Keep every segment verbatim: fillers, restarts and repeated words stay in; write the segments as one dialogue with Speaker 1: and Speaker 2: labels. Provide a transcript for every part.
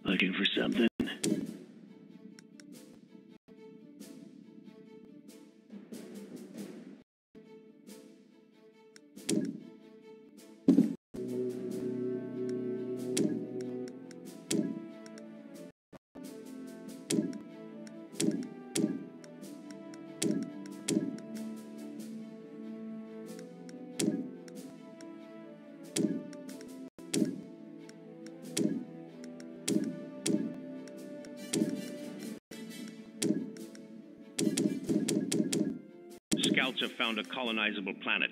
Speaker 1: Looking for something?
Speaker 2: Scouts have found a colonizable planet.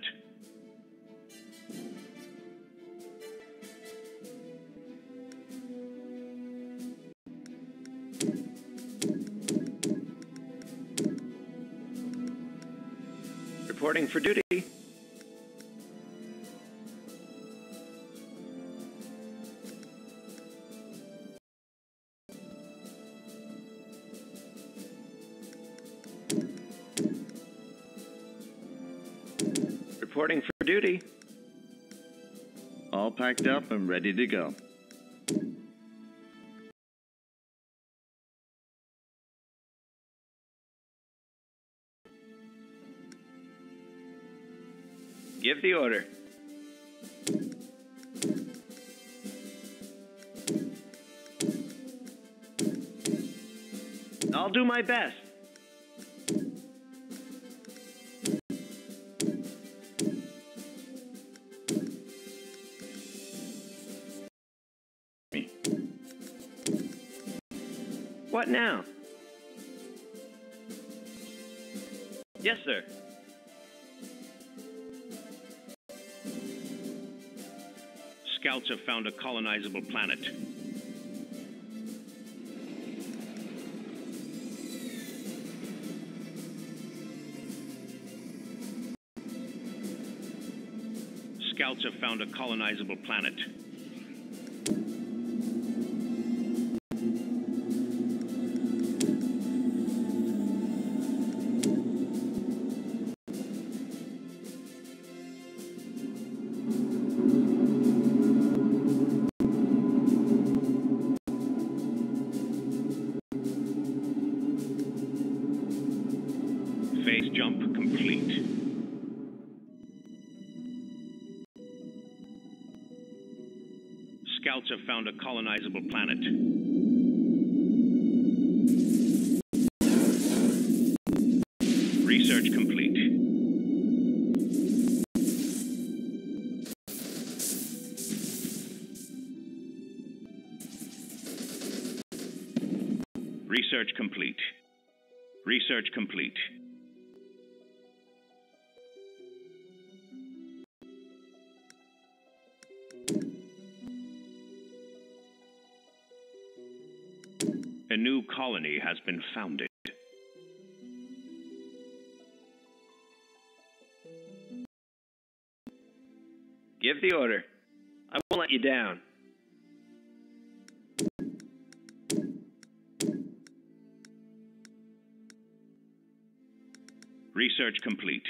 Speaker 2: Reporting for duty. Reporting for duty.
Speaker 3: All packed up and ready to go.
Speaker 2: Give the order. I'll do my best. What now? Yes, sir. Scouts have found a colonizable planet. Scouts have found a colonizable planet. Phase jump complete. Scouts have found a colonizable planet. Research complete. Research complete. Research complete. A new colony has been founded. Give the order. I won't let you down. Research complete.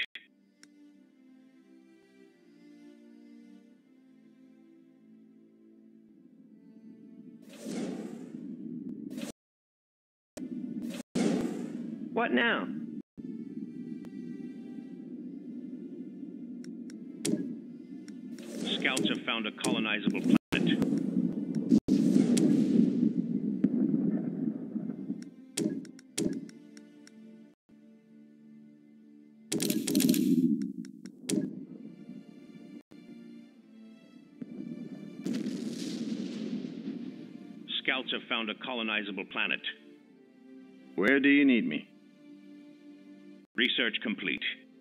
Speaker 2: What now? Scouts have found a colonizable planet. Scouts have found a colonizable planet.
Speaker 3: Where do you need me?
Speaker 2: Research complete.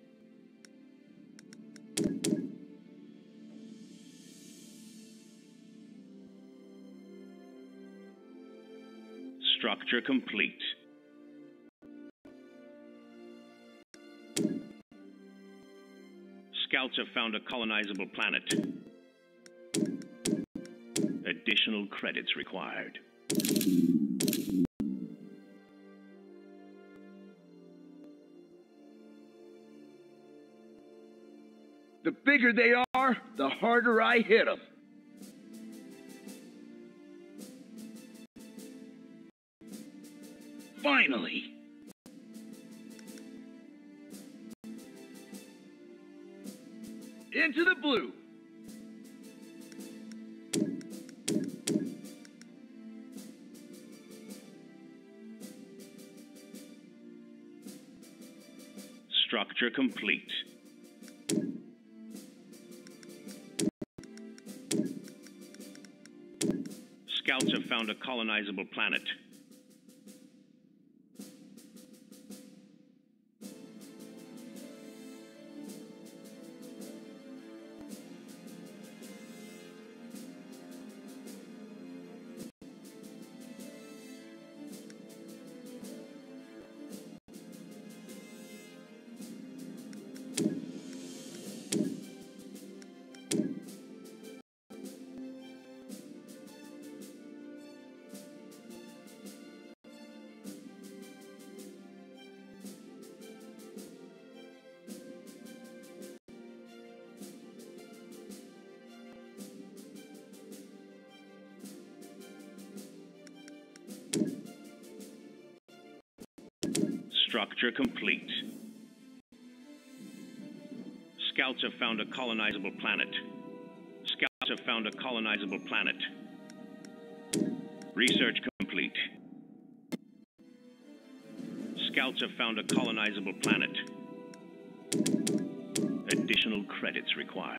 Speaker 2: Structure complete. Scouts have found a colonizable planet. Additional credits required.
Speaker 4: The bigger they are, the harder I hit them. Finally! Into the blue!
Speaker 2: Structure complete. Scouts have found a colonizable planet. Structure complete. Scouts have found a colonizable planet. Scouts have found a colonizable planet. Research complete. Scouts have found a colonizable planet. Additional credits required.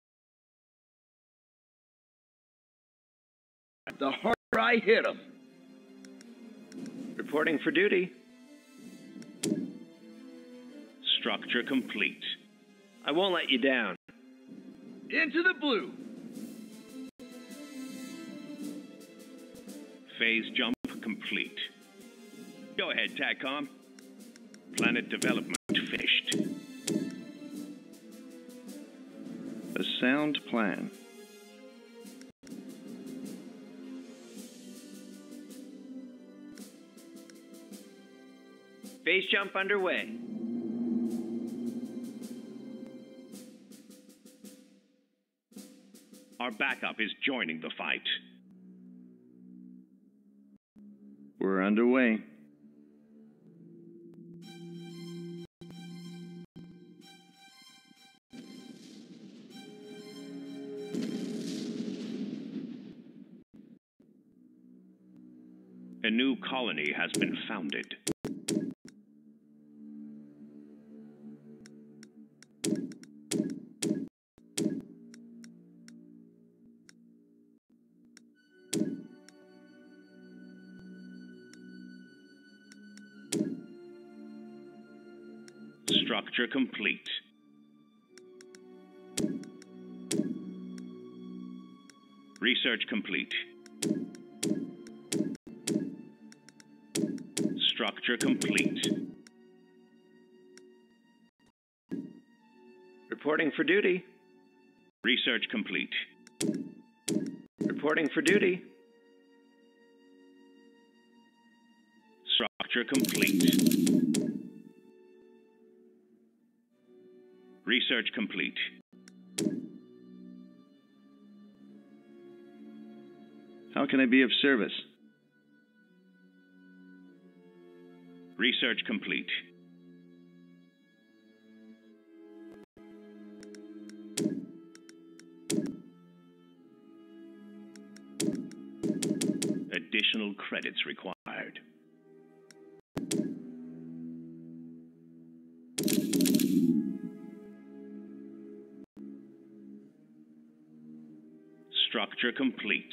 Speaker 4: The harder I hit him.
Speaker 1: Reporting for duty.
Speaker 2: Structure complete.
Speaker 1: I won't let you down.
Speaker 4: Into the blue.
Speaker 2: Phase jump complete. Go ahead, TACCOM. Planet development finished.
Speaker 3: A sound plan.
Speaker 1: Phase jump underway.
Speaker 2: Our backup is joining the fight.
Speaker 3: We're underway.
Speaker 2: A new colony has been founded. Structure complete. Research complete. Structure complete.
Speaker 1: Reporting for duty.
Speaker 2: Research complete.
Speaker 1: Reporting for duty.
Speaker 2: Structure complete. Research complete.
Speaker 3: How can I be of service?
Speaker 2: Research complete. Additional credits required. Structure complete.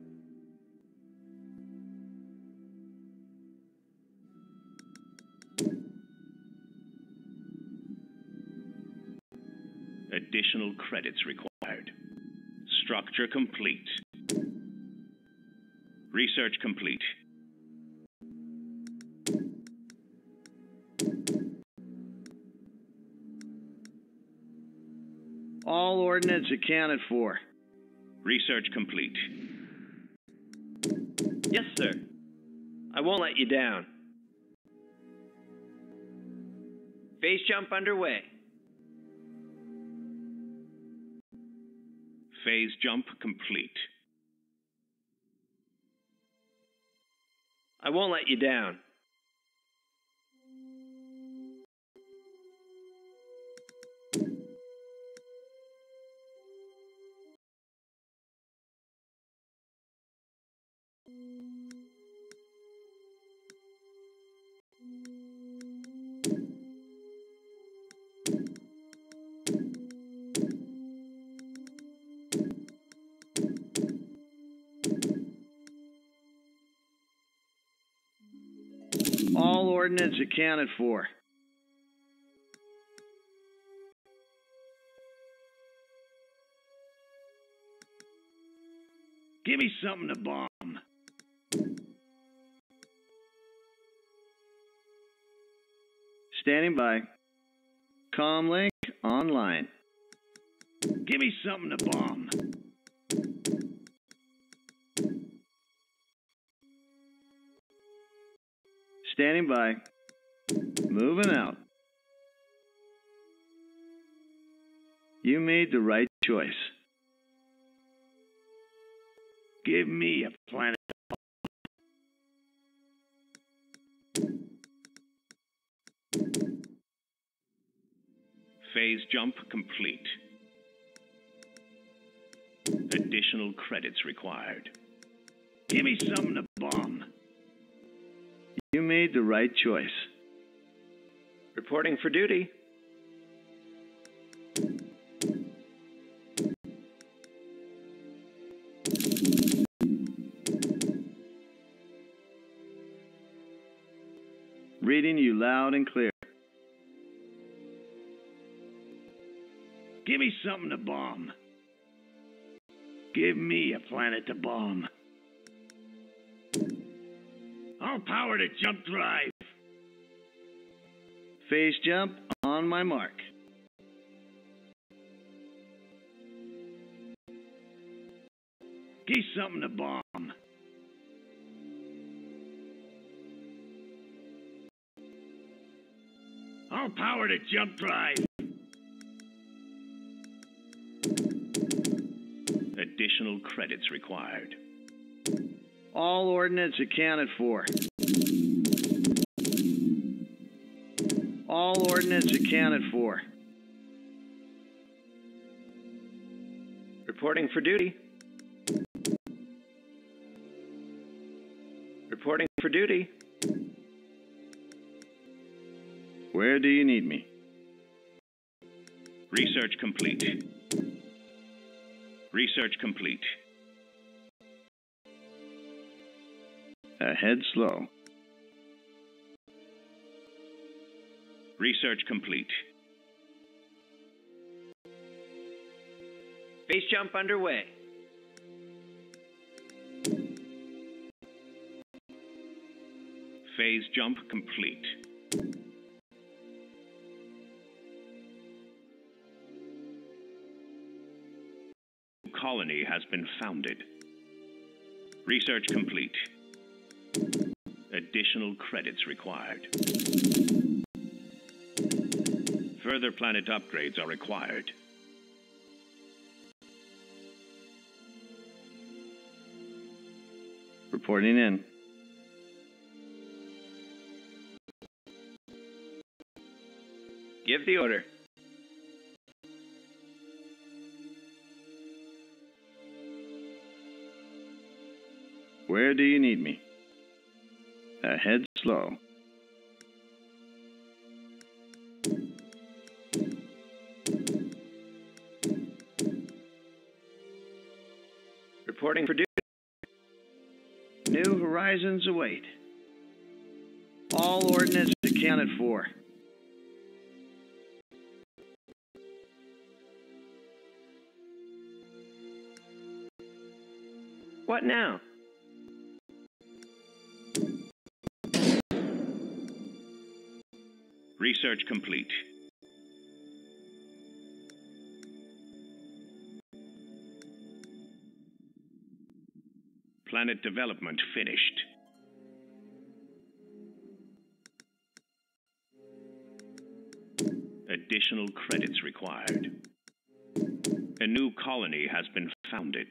Speaker 2: Additional credits required. Structure complete. Research complete.
Speaker 3: All ordnance accounted for.
Speaker 2: Research complete.
Speaker 1: Yes, sir. I won't let you down. Phase jump underway.
Speaker 2: Phase jump complete.
Speaker 1: I won't let you down.
Speaker 3: ordnance accounted for.
Speaker 4: Give me something to bomb.
Speaker 3: Standing by. Comlink online.
Speaker 4: Give me something to bomb.
Speaker 3: Standing by. Moving out. You made the right choice.
Speaker 4: Give me a planet.
Speaker 2: Phase jump complete. Additional credits required.
Speaker 4: Give me something to bomb.
Speaker 3: You made the right choice.
Speaker 1: Reporting for duty.
Speaker 3: Reading you loud and clear.
Speaker 4: Give me something to bomb. Give me a planet to bomb. All power to jump drive.
Speaker 3: Phase jump on my mark.
Speaker 4: Give me something to bomb. All power to jump drive.
Speaker 2: Additional credits required.
Speaker 3: All ordnance accounted for. All ordnance accounted for.
Speaker 1: Reporting for duty. Reporting for duty.
Speaker 3: Where do you need me?
Speaker 2: Research complete. Research complete.
Speaker 3: Ahead slow.
Speaker 2: Research complete.
Speaker 1: Base jump underway.
Speaker 2: Phase jump complete. Colony has been founded. Research complete. Additional credits required. Further planet upgrades are required.
Speaker 3: Reporting in.
Speaker 1: Give the order.
Speaker 3: Where do you need me? Ahead slow.
Speaker 1: Reporting for duty.
Speaker 3: New horizons await. All ordnance accounted for.
Speaker 1: What now?
Speaker 2: Research complete. Planet development finished. Additional credits required. A new colony has been founded.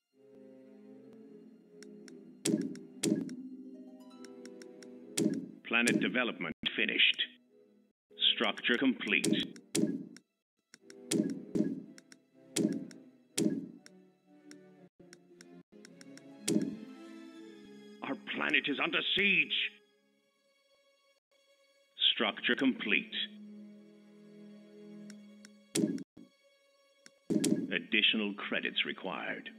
Speaker 2: Planet development finished. Structure complete. Our planet is under siege. Structure complete. Additional credits required.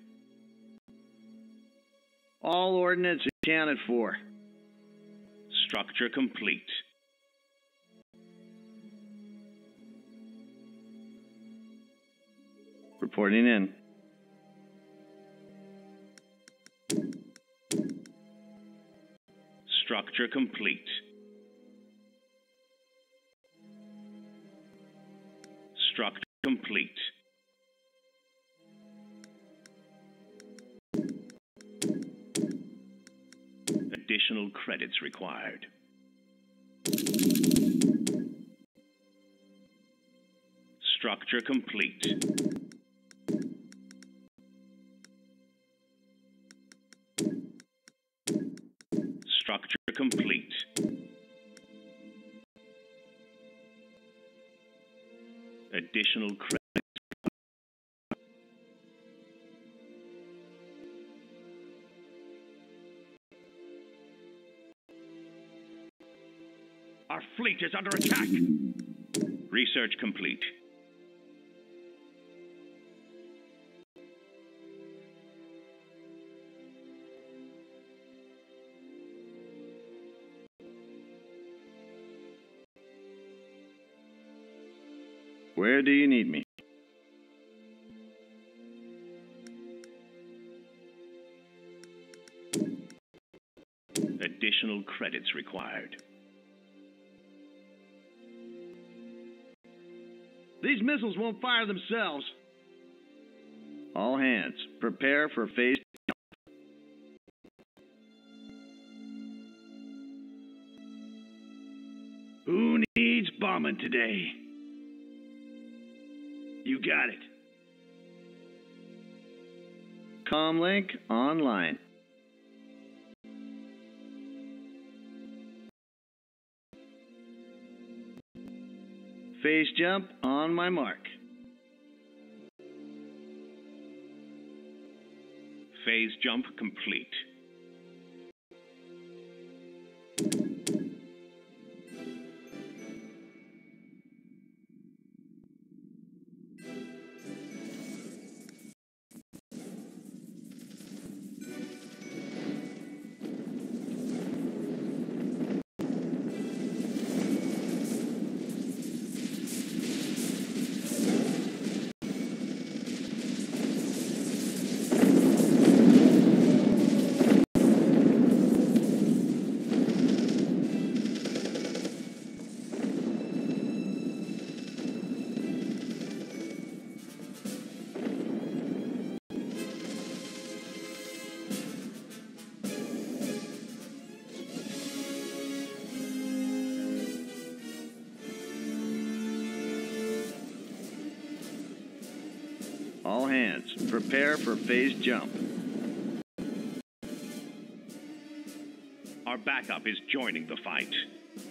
Speaker 3: All ordnance accounted for.
Speaker 2: Structure complete.
Speaker 3: Reporting in.
Speaker 2: Structure complete. Structure complete. Additional credits required. Structure complete. Structure complete. Additional credits.
Speaker 4: Our fleet is under attack.
Speaker 2: Research complete.
Speaker 3: Where do you need me?
Speaker 2: Additional credits required.
Speaker 5: These missiles won't fire themselves.
Speaker 3: All hands, prepare for phase.
Speaker 4: Who needs bombing today? You got it.
Speaker 3: Comlink online. Phase jump on my mark.
Speaker 2: Phase jump complete.
Speaker 3: All hands, prepare for phase jump.
Speaker 2: Our backup is joining the fight.